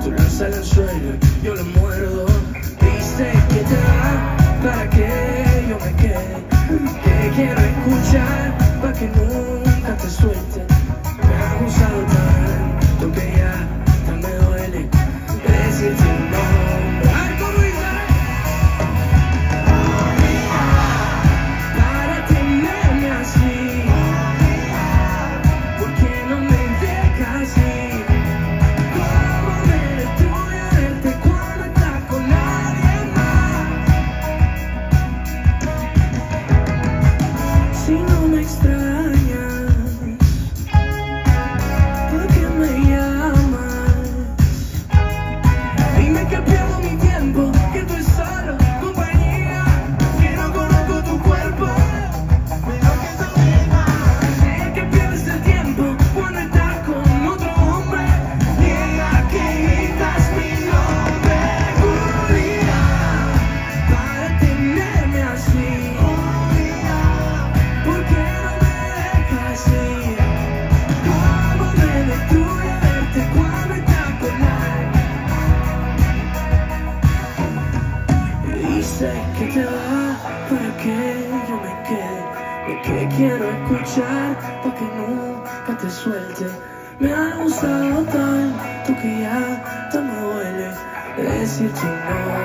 Tú lanzas el anzuelo, yo lo muerdo. Dice que te va para que yo me quede. Que quiero escuchar para que nunca te suelte. Me ha gustado tanto que ya me duele decirte un nombre. Ay, ¿cómo dice? Para tenerme así, ¿por qué no me dejas ir? ¿Cómo me destruye verte cuando estás con alguien más? Si no me extrañas, ¿por qué me llamas? Dime que pierdo mi tiempo, que estoy solo, compañía, que no conozco tu cuerpo. Sé que pierdes el tiempo cuando estás con otro hombre. Niega que gritas mi nombre. Julia, para tenerme así, ¿por qué no me dejas ir? ¿Cómo me destruye verte cuando estás con alguien? Dice que te va para que yo me quede. Lo que quiero escuchar para que nunca te suelte. Me ha gustado tanto que ya me duele decirte no.